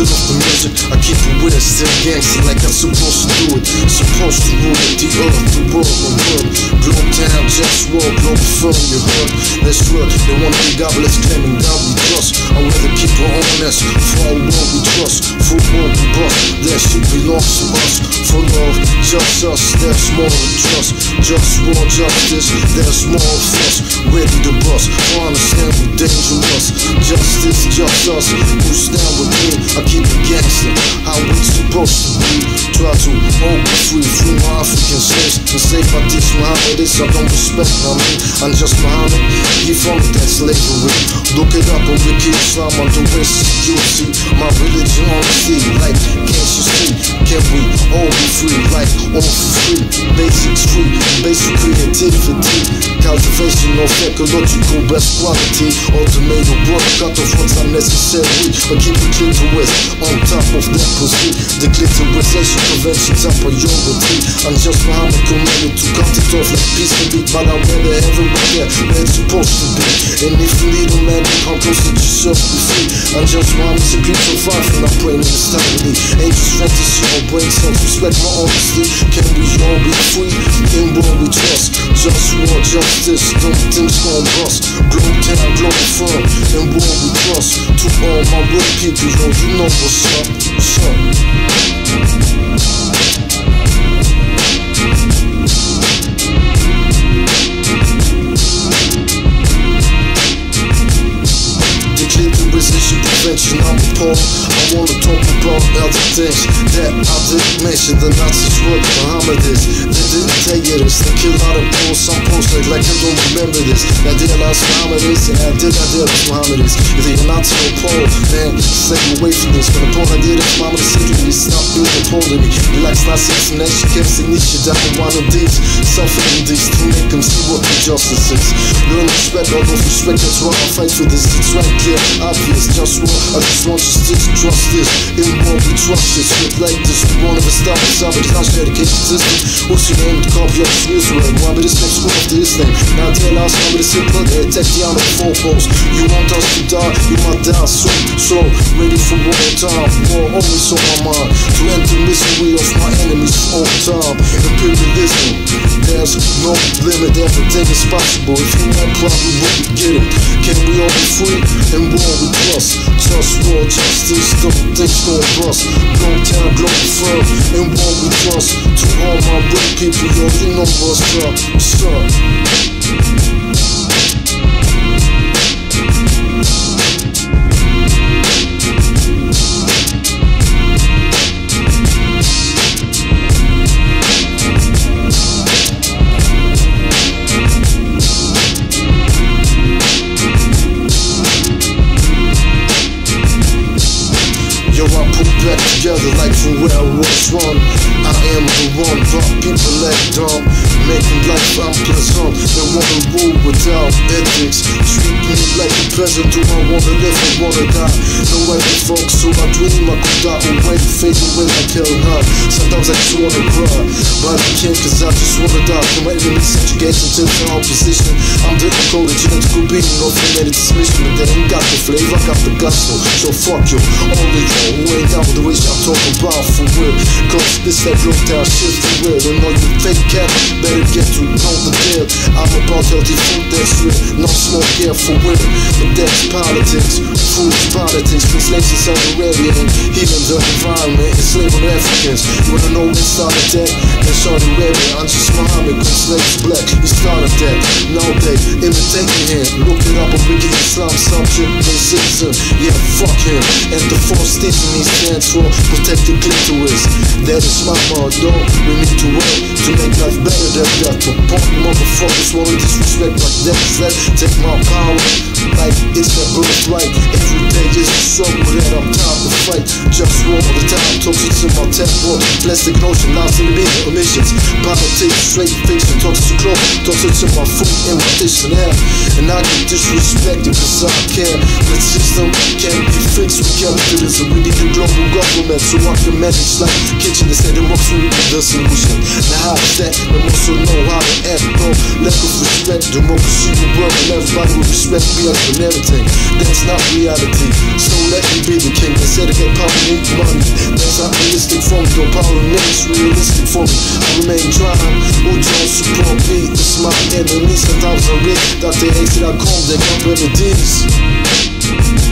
off the music, I keep it with it, still gangster like I'm supposed to do it. Supposed to rule the earth, the world, my world. Globetown, JustWar, Globalfirm, you heard? That's real, they wanna be godless, claiming God we trust. I'd rather keep our own ass, for our world we trust. For world we bust, that shit belongs to us. For love, just us, there's more to trust. JustWar, justice, there's more of us. Ready to bust, understand we're dangerous. Justice, just us, who stand with me. I keep it gangster, how we supposed to be. Try to all be free, free my African slaves. And say if I teach Muhammad this, I don't respect me. I'm just Muhammad, he from that slavery. Look it up on Wiki Islam under West security. My religion honesty, like can't you see? Can we all be free, like all for free? Basics free, basic creativity. Cultivation of ecological best quality. Ultimatum work, cut off what's unnecessary. But keep the clitoris on top of that pussy. The clitorisation prevention's a priority. I'm just Muhammad committed to cut it off like peace can be. But I'm where the heaven right there, where it's supposed to be. And if you need a man, come close to yourself, be free. I'm just Muhammad's a creature of life, and I'm praying in this time. Angel strength is your brain cells, respect my honesty. Can we all be free? In what we trust. JustWar, justice, don't things gon' bust. Globetown, Globalfirm, in what we trust. To all my real people, yo, you know what's up. What's up? Prevention, I'm appalled. I wanna talk about other things that I didn't mention. The Nazis were Muhammad is. They didn't tell you this. They kill out of Poles, some Poles like I don't remember this. I realized Muhammad is, and I realize Muhammad is. If you're not to a Pole, man, stay away from this. But upon I did it, Muhammad is secretly stop being a Pole to me. He likes Nazis and she kept saying this shit down one of these. Suffering these to make them see what the justice is. Learn respect, all those respect, that's why I fight for this. It's right clear, obvious, JustWar. I just want you to trust this. In what we trust this. With like this, we wanna stop this. I'll be the conscious dedication system. What's your name? The copy of this Israel. Why be this next school after this name? Now tell us how this simple. They attack the on the four posts. You want us to die, you might die soon. So ready for war time. War always on my mind. To end the misery of my enemies all time. Imperialism, there's no limit. Everything is possible. If you want problem, we get it. Can we all be free? And war we trust. JustWar, justice, don't think gon' bust. Globetown, Globalfirm, and what we trust. To all my real people, yo, you know what's up. What's up? Back together like from where I was one. I am the one, but people act dumb, making life unpleasant. They wanna rule without ethics. Treat me like a peasant. Do I wanna live or wanna die? No way to fuck, so I dream I could die away, fade away like hell not. Sometimes I just wanna cry, but I can't cause I just wanna die. From my enemies subjugation to the opposition. I'm the encoded genetical being, no formatted dismission. But they ain't got the flavor, I got the gospel. So fuck you, all of you who ain't down with the way I'm talking about for real. Cause this that Globetown shit for real. And all you fake cat better get to know the deal. I'm about healthy food that's real, no smoke here for real. But that's politics, food is politics. Translation Saudi Arabia and healing the environment, enslaving Africans. You wanna know when started that? In Saudi Arabia, I'm just Muhammad, slaves black. He started that, now they imitating him. Look it up on Wiki Islam, subject, and citizen. Yeah, fuck him. And the force things he stands for protect the clitoris. That is my motto. We need to work to make life better than that. But punk motherfuckers wanna disrespect like that. Take my power like it's that birthright. Every day is a struggle that I'm time to fight. JustWar all the time. toxic to my tempo. Plastic notion, lies in the bigger emissions. Politics, straight fiction, toxic to clothes, toxic to my food and my dictionary. And I get disrespected cause I care. The system can't be fixed with capitalism. We need a global government so I can manage like kitchen instead of walk through the solution. Now how is that? We also know how to act, bro. Lack of respect, democracy will work and everybody will respect me as for everything. That's not reality, so let me be the king. Instead of get power and money, that's not realistic for me. Though power remains realistic for me, I remain trying. Who don't support me? It's my enemy. Sometimes I read that they hate that I call, they got remedies.